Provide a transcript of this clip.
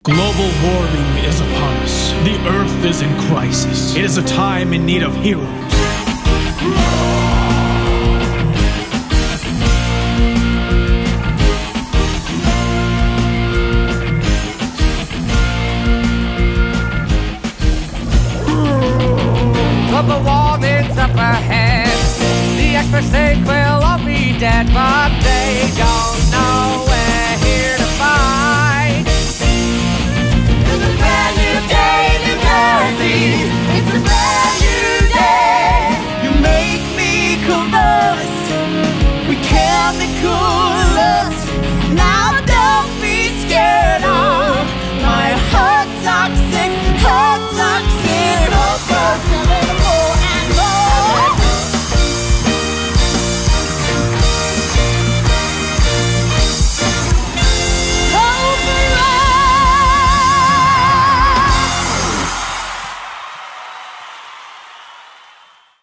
Global warming is upon us. The Earth is in crisis. It is a time in need of heroes.